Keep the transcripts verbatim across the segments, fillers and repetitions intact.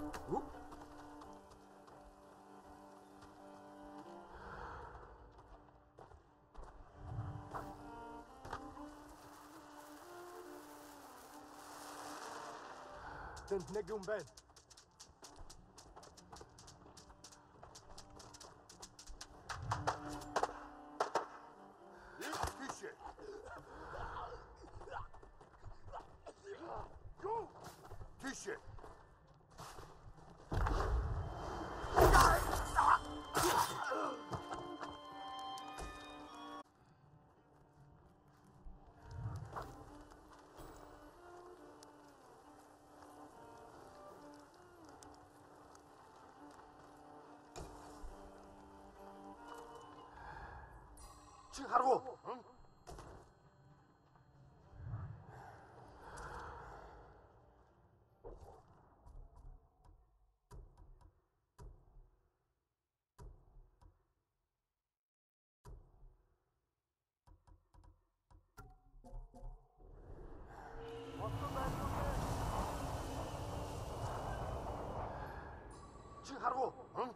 تنتنقوا من بعد. تيشي 하라고. 응? 지금 하라고. 응?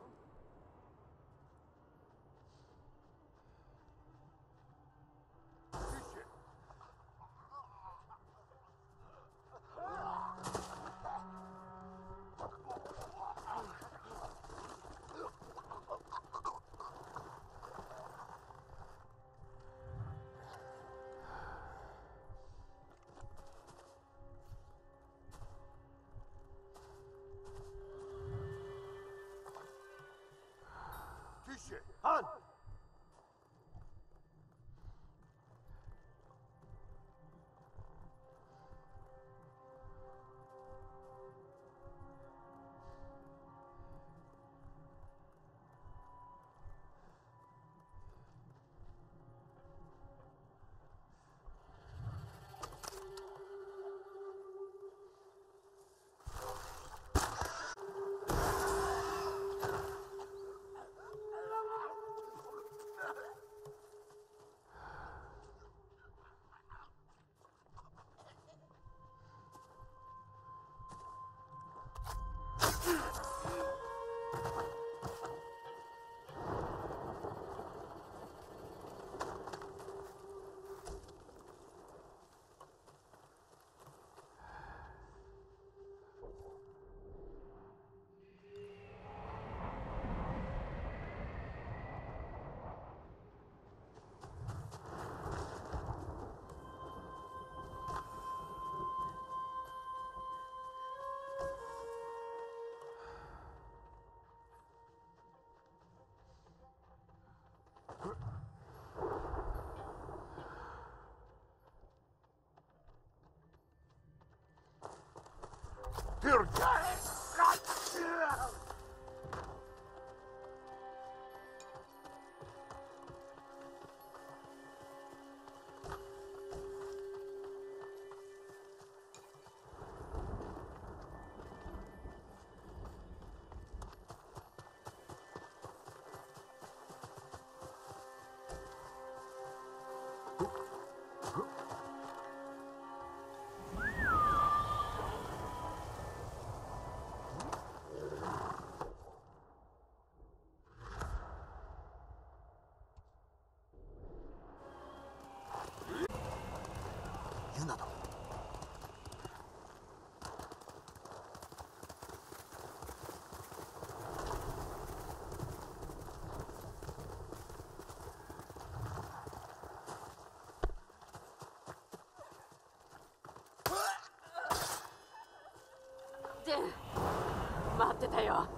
한! 유나다. ゼン、待ってたよ。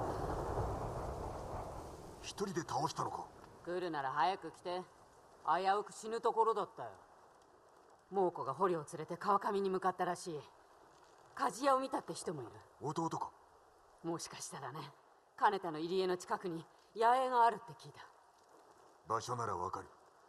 一人で倒したのか。 来るなら早く来て。危うく死ぬところだったよ。猛虎が捕虜を連れて川上に向かったらしい。鍛冶屋を見たって人もいる。 弟か。 もしかしたらね。金田の入り江の近くに野営があるって聞いた。 場所ならわかる。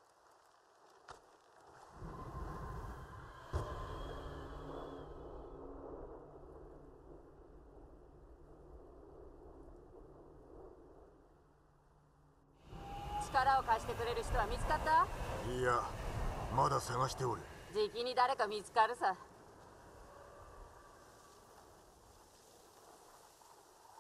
力を貸してくれる人は見つかった？ いや、まだ探しておる。 じきに誰か見つかるさ。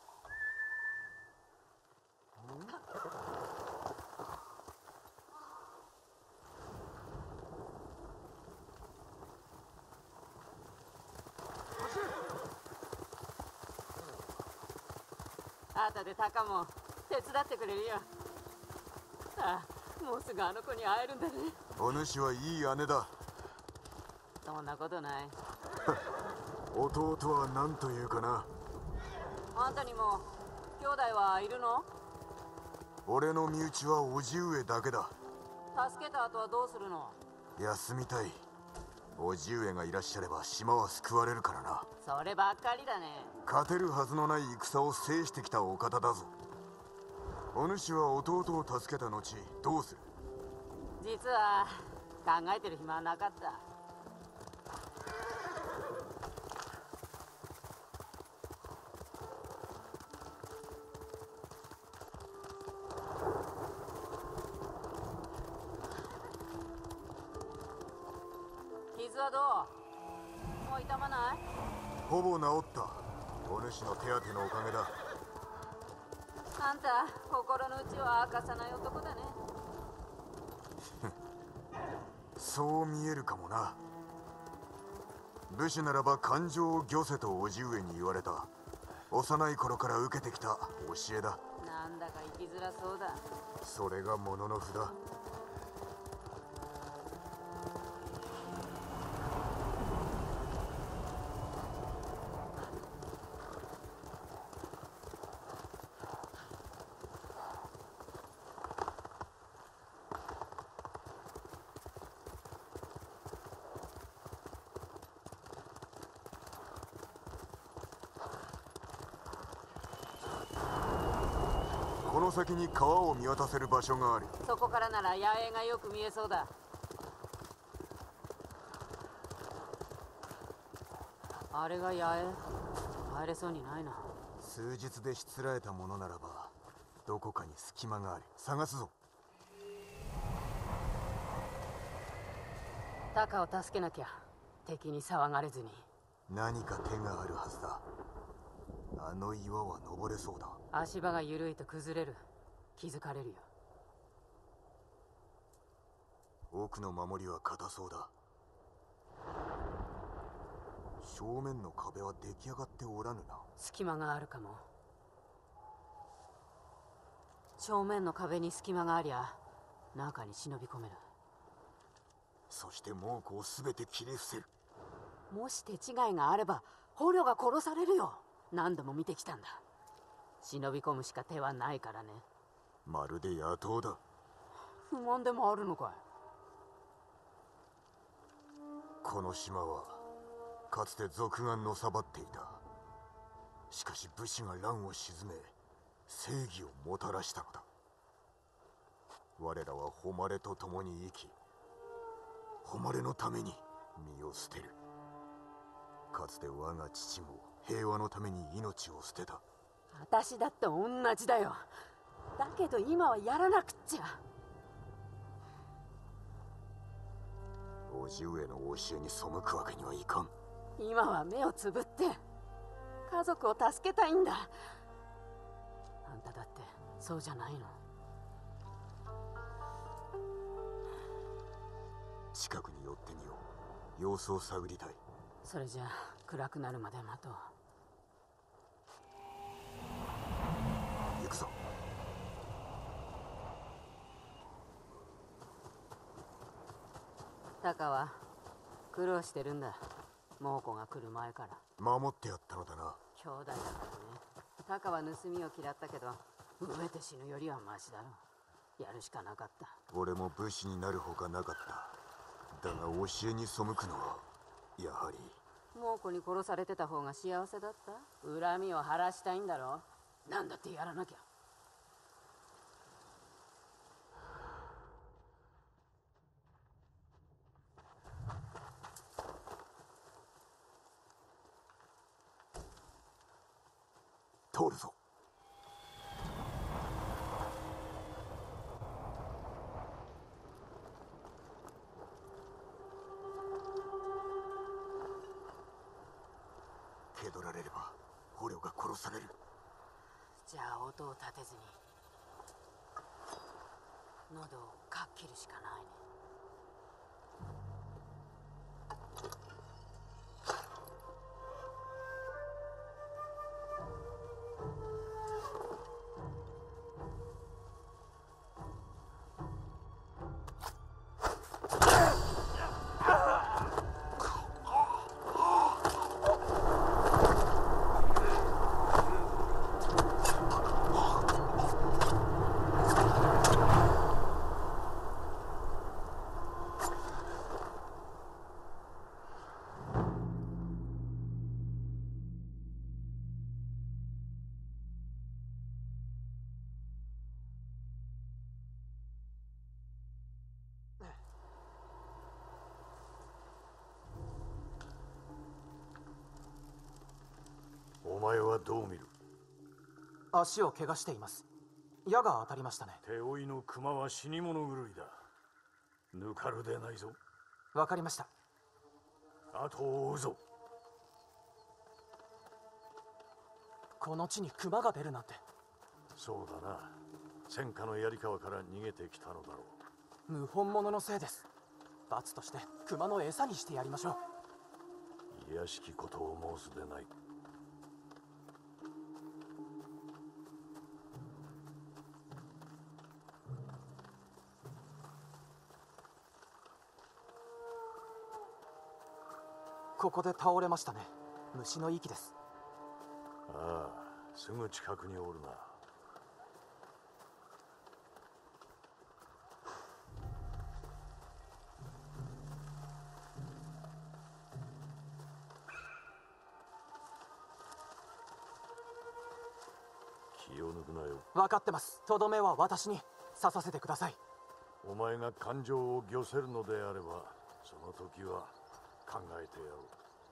後でタカも手伝ってくれるよ。ああ、もうすぐあの子に会えるんだね。 お主はいい姉だ。 そんなことない。 弟は何というかな。 あんたにも兄弟はいるの？ 俺の身内は叔父上だけだ。 助けた後はどうするの？ 休みたい。叔父上がいらっしゃれば島は救われるからな。 そればっかりだね。 勝てるはずのない戦を制してきたお方だぞ。お主は弟を助けた後どうする？ 実は考えてる暇はなかった。傷はどう？もう痛まない？ ほぼ治った。お主の手当てのおかげだ。 あんた心の内は明かさない男だね。 そう見えるかもな。武士ならば感情を御せと叔父上に言われた。幼い頃から受けてきた教えだ。 なんだか生きづらそうだ。 それがもののふだ。この先に川を見渡せる場所がある。 そこからなら野営がよく見えそうだ。あれが野営？入れそうにないな。 数日でしつらえたものならばどこかに隙間がある。探すぞ。 タカを助けなきゃ。敵に騒がれずに。 何か手があるはずだ。あの岩は登れそうだ。 足場が緩いと崩れる。気づかれるよ。 奥の守りは硬そうだ。正面の壁は出来上がっておらぬな。 隙間があるかも。正面の壁に隙間がありゃ中に忍び込める。 そして猛虎を全て切り伏せる。 もし手違いがあれば捕虜が殺されるよ。何度も見てきたんだ。忍び込むしか手はないからね。 まるで野党だ。 不満でもあるのかい？ この島はかつて賊がのさばっていた。しかし武士が乱を鎮め正義をもたらしたのだ。我らは誉れと共に生き、誉れのために身を捨てる。かつて我が父も平和のために命を捨てた。 私だって同じだよ。だけど今はやらなくっちゃ。 叔父上の教えに背くわけにはいかん。 今は目をつぶって家族を助けたいんだ。あんただってそうじゃないの？ 近くに寄ってみよう。様子を探りたい。 それじゃあ暗くなるまで待とう。 行くぞ。 タカは苦労してるんだ。猛虎が来る前から。 守ってやったのだな。 兄弟だからね。タカは盗みを嫌ったけど飢えて死ぬよりはマシだろ。やるしかなかった。 俺も武士になるほかなかった。だが教えに背くのはやはり。 猛虎に殺されてた方が幸せだった？恨みを晴らしたいんだろ。なんだってやらなきゃ。 通るぞ。蹴取られれば捕虜が殺される。 じゃあ音を立てずに喉をかっ切るしかないね。 前はどう見る？ 足を怪我しています。矢が当たりましたね。 手負いの熊は死に物狂いだ。ぬかるでないぞ。 わかりました。 後を追うぞ。 この地に熊が出るなんて。 そうだな。戦火の槍川から逃げてきたのだろう。謀反者のせいです。罰として熊の餌にしてやりましょう。いやしきことを申すでない。 ここで倒れましたね。虫の息です。 ああ、すぐ近くにおるな。気を抜くなよ。 分かってます。とどめは私に刺させてください。 お前が感情を御せるのであれば、その時は考えてやろう。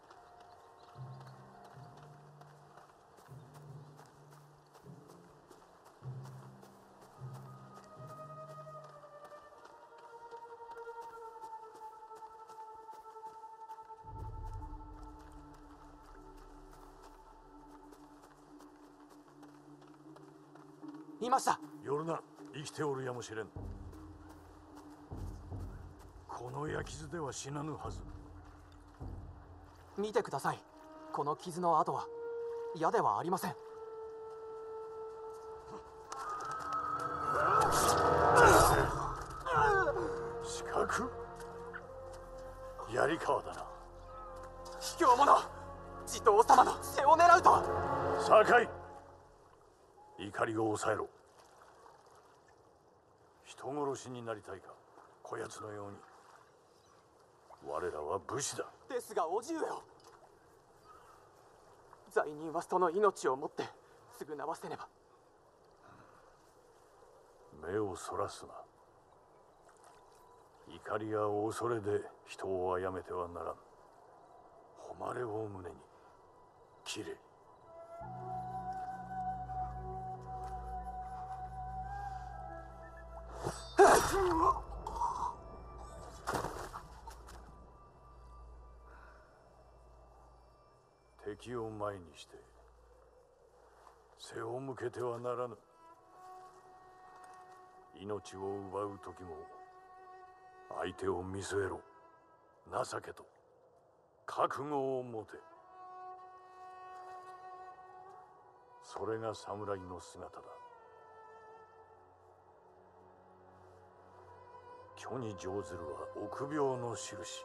いました。 夜な、生きておるやもしれん。この焼き傷では死なぬはず。 見てください。この傷の跡は矢ではありません。 死角？槍川だな。 卑怯者！地頭様の背を狙うとは。 酒井、怒りを抑えろ。人殺しになりたいか、こやつのように。我らは武士だ。 ですがおじ上を。罪人はその命をもって償わせねば。 目をそらすな。怒りや恐れで人を殺めてはならん。誉れを胸に切れ。敵を前にして背を向けてはならぬ。命を奪う時も相手を見据えろ。情けと覚悟を持て。それが侍の姿だ。虚に乗ずるは臆病の印。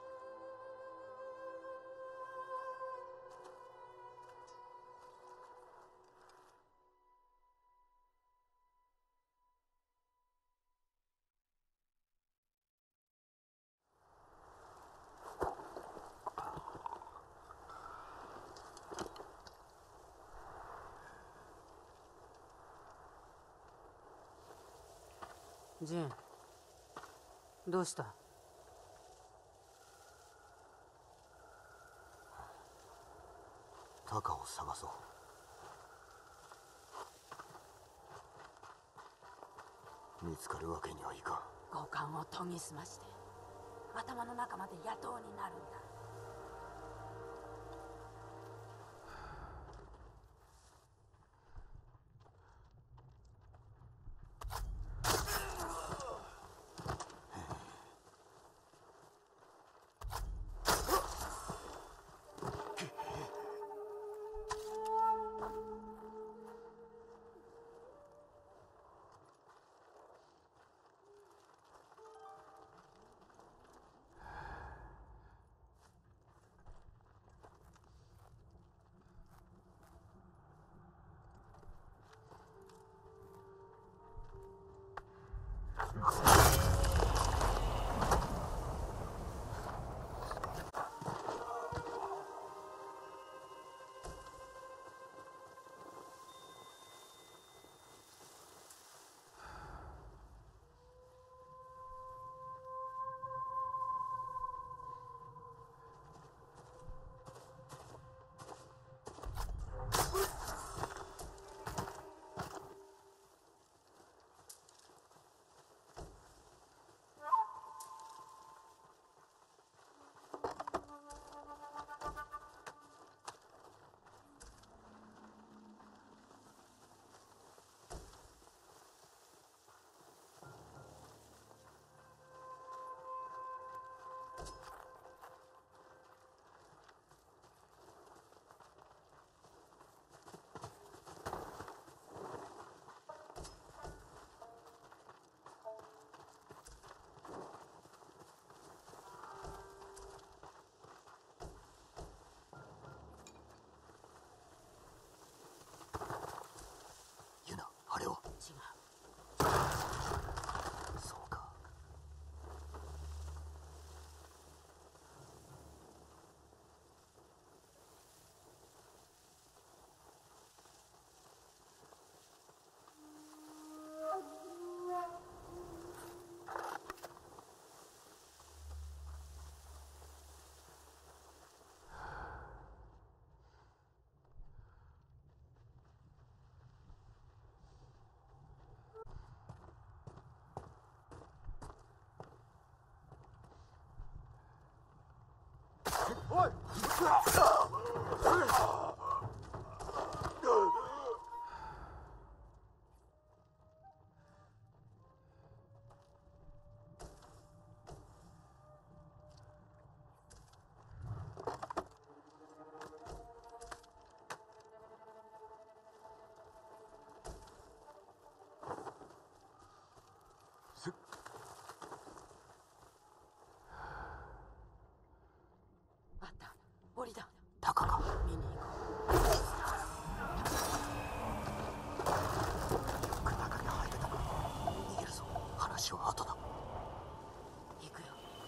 ジン、どうした？ タカを探そう。見つかるわけにはいかん。 五感を研ぎ澄まして頭の中まで野党になるんだ。 あった。檻だ。 タカか。 見に行こよく中に入れた。逃げるぞ。話は後だ。 う。行くよ。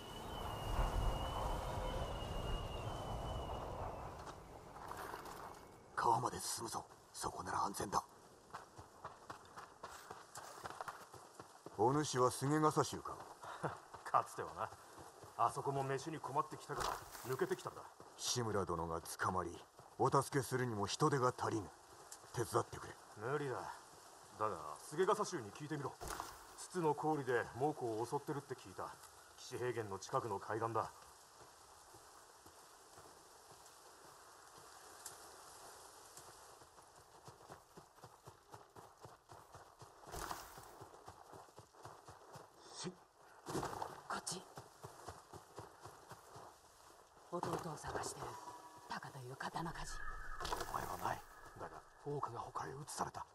川まで進むぞ。そこなら安全だ。お主は菅笠衆か。 かつてはな。あそこも飯に困ってきたから抜けてきたんだ。 志村殿が捕まりお助けするにも人手が足りぬ。手伝ってくれ。 無理だ。だが菅笠衆に聞いてみろ。筒の氷で猛虎を襲ってるって聞いた。岸平原の近くの海岸だ。 こっち。弟を探してる。タカという刀鍛冶。 お前はない。だがフォークが他へ移された。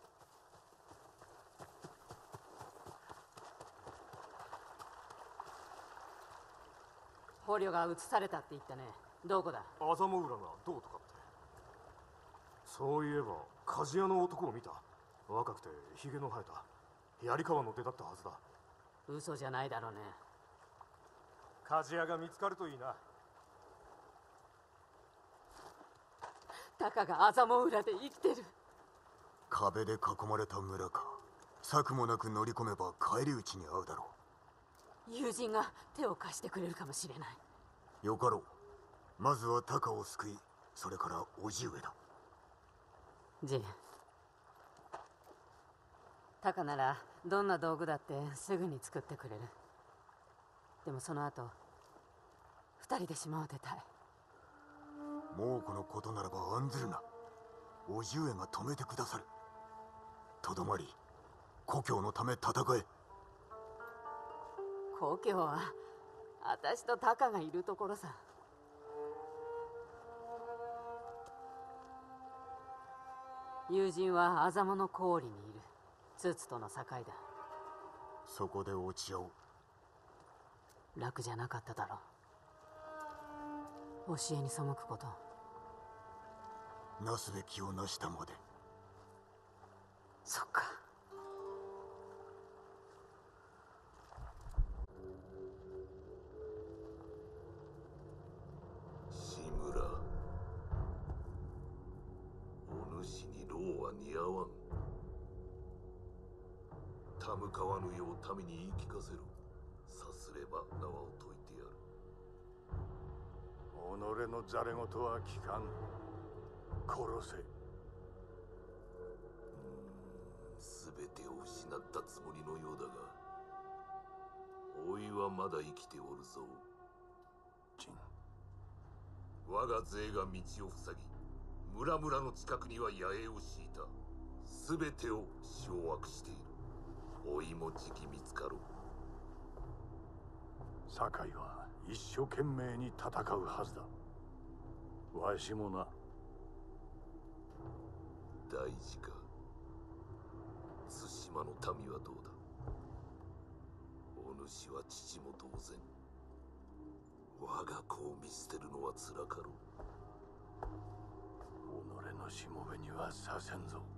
捕虜が移されたって言ったね。どこだ。 アザモウラがどうとかって。そういえば鍛冶屋の男を見た。若くてヒゲの生えた槍川の出だったはずだ。 嘘じゃないだろうね。 鍛冶屋が見つかるといいな。 タカがアザモ裏で生きてる。 壁で囲まれた村か。策もなく乗り込めば返り討ちに遭うだろ友人が手を貸してくれるかもしれない。 う。よかろう。まずはタカを救い、それから叔父上だ。 ジン、タカならどんな道具だってすぐに作ってくれる。でもその後二人で島を出たい。 猛虎のことならば案ずるな。叔父上が止めてくださる。とどまり故郷のため戦え。 故郷は私とタカがいるところさ。友人はアザモの氷にいる。ツツとの境だ。 そこで落ち合おう。 楽じゃなかっただろう。教えに背くこと。 なすべきをなしたまで。 そっか。 志村、お主に労は似合わん。たむかわぬよう民に言い聞かせろ。さすれば縄を解いてやる。 己のざれ言は聞かん。殺せ。 すべてを失ったつもりのようだが、おいはまだ生きておるぞ。 ジン、 我が勢が道を塞ぎ、村々の近くには野営を敷いた。すべてを掌握している。おいもじき見つかろう。 酒井は一生懸命に戦うはずだ。わしもな。 大事か。対馬の民はどうだ。お主は父も同然。我が子を見捨てるのはつらかろう。 己のしもべにはさせんぞ。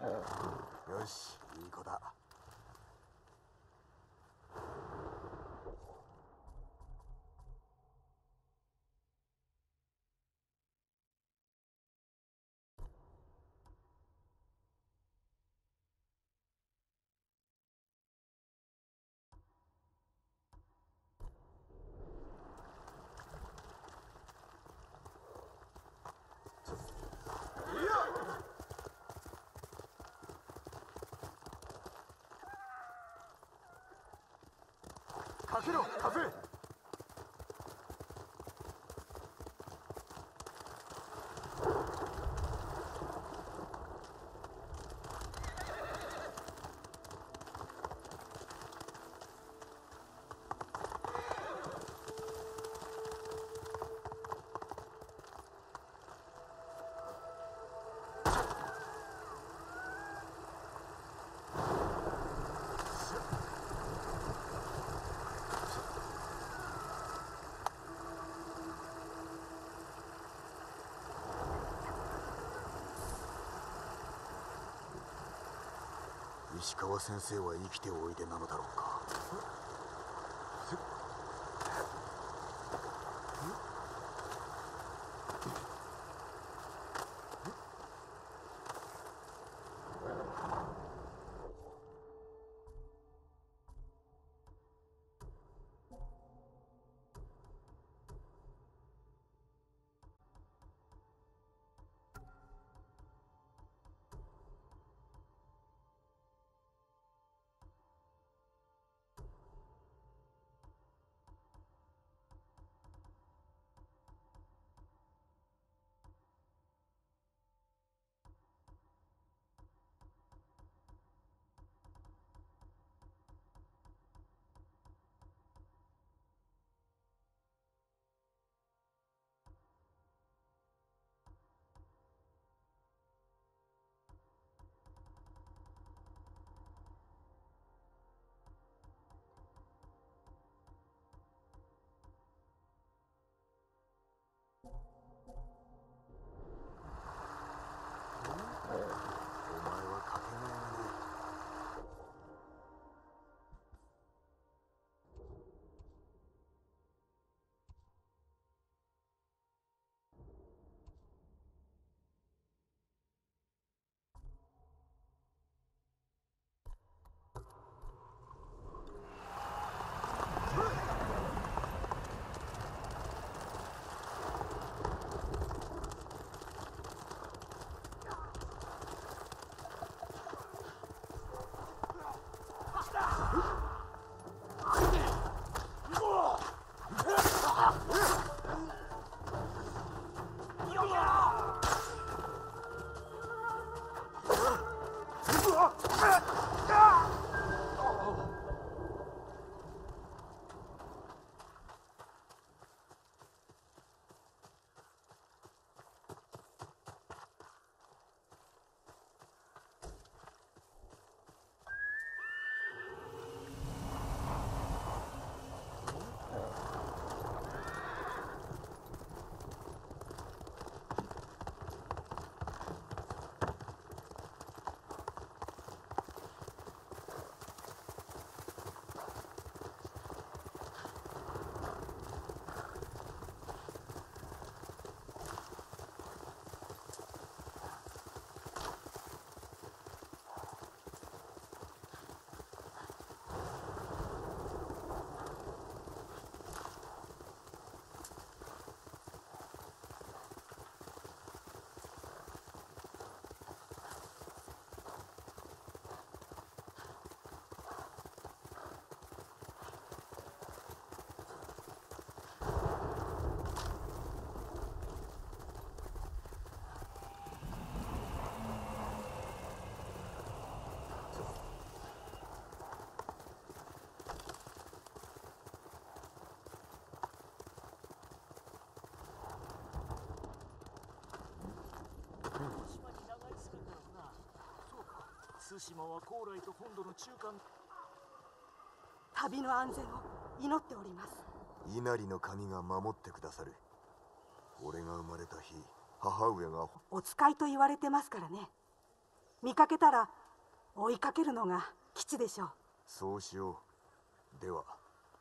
よし、いい子だ。 かけろ、風。 石川先生は生きておいでなのだろうか。 対馬は高麗と本土の中間。 旅の安全を祈っております。 稲荷の神が守ってくださる。俺が生まれた日、母上が。 お使いと言われてますからね。 見かけたら追いかけるのが基地でしょう。 そうしよう。では。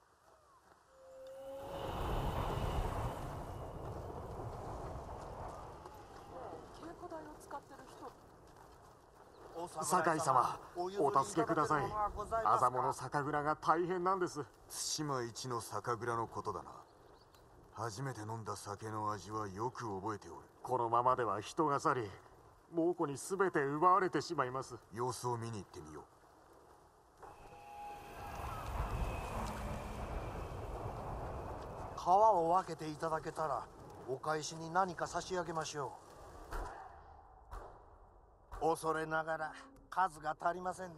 酒井様、お助けください。アザモの酒蔵が大変なんです。 対馬一の酒蔵のことだな。初めて飲んだ酒の味はよく覚えておる。 このままでは人が去り、猛虎に全て奪われてしまいます。 様子を見に行ってみよう。 皮を分けていただけたらお返しに何か差し上げましょう。恐れながら数が足りませんね。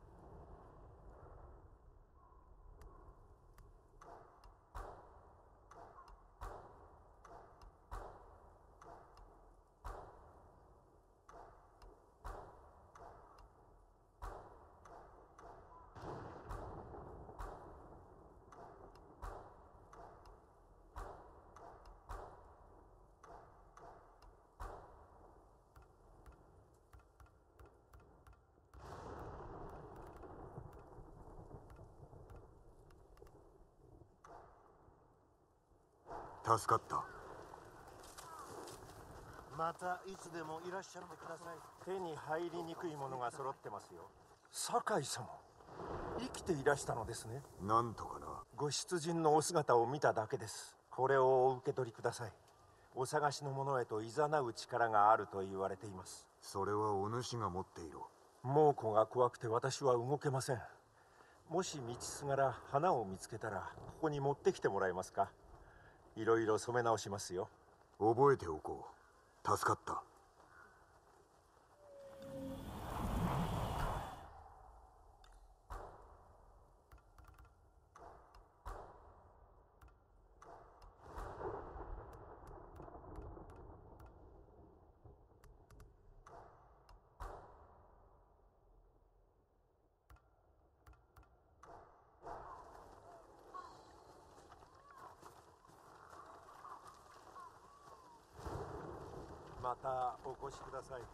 助かった。 またいつでもいらっしゃってください。 手に入りにくいものが揃ってますよ。酒井様、生きていらしたのですね。 なんとかな。 ご出陣のお姿を見ただけです。これをお受け取りください。お探しの者へと誘う力があると言われています。 それはお主が持っていろ。 猛虎が怖くて私は動けません。もし道すがら花を見つけたらここに持ってきてもらえますか。いろいろ染め直しますよ。 覚えておこう。助かった。 またお越しください。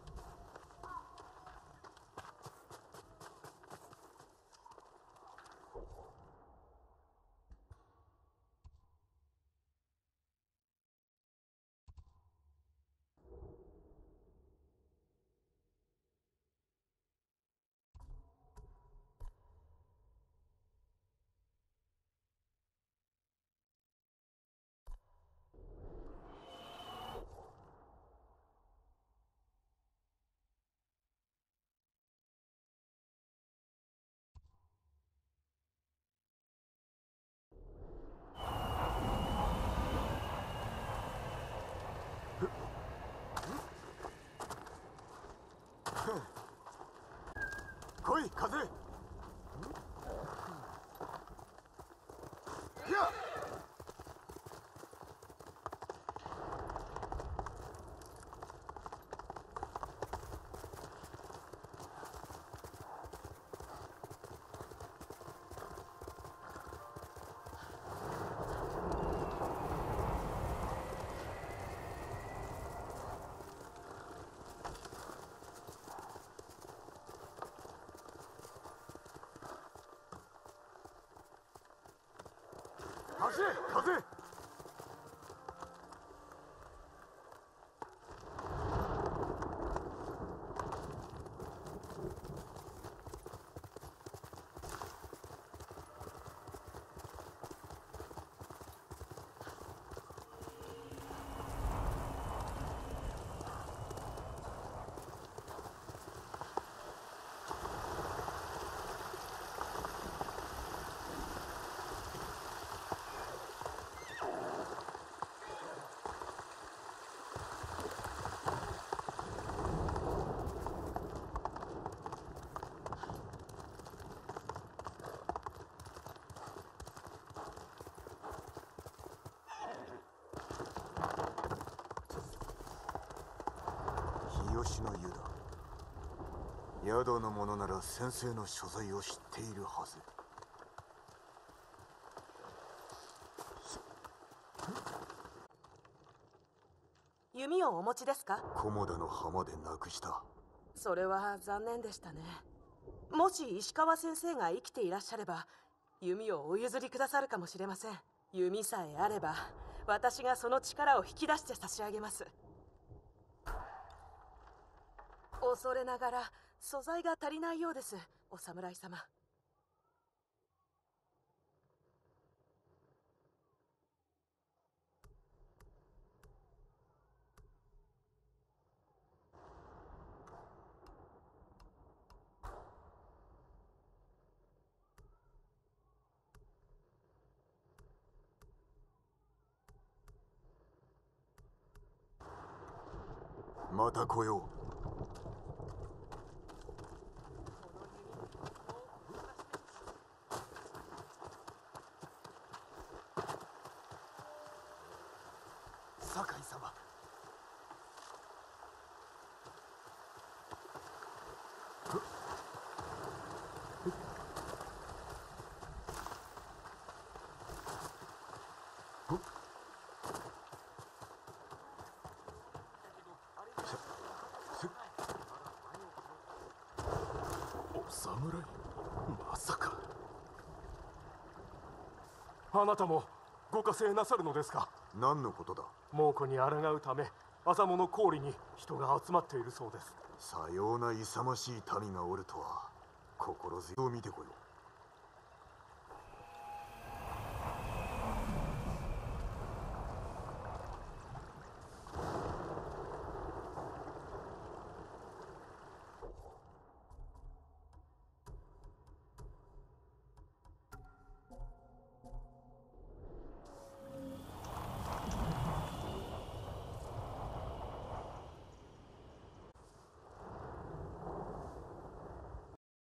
来い、風。やっ走れ、風。日吉の湯だ。宿の者なら先生の所在を知っているはず。 弓をお持ちですか？ 菰田の浜でなくした。 それは残念でしたね。もし石川先生が生きていらっしゃれば弓をお譲りくださるかもしれません。弓さえあれば私がその力を引き出して差し上げます。恐れながら素材が足りないようです、お侍様。 また来よう。酒井様、 お侍、まさか。あなたもご加勢なさるのですか？ 何のことだ？ 猛虎に抗うため朝物郡に人が集まっているそうです。 さような勇ましい民がおるとは心強いを見てこよう。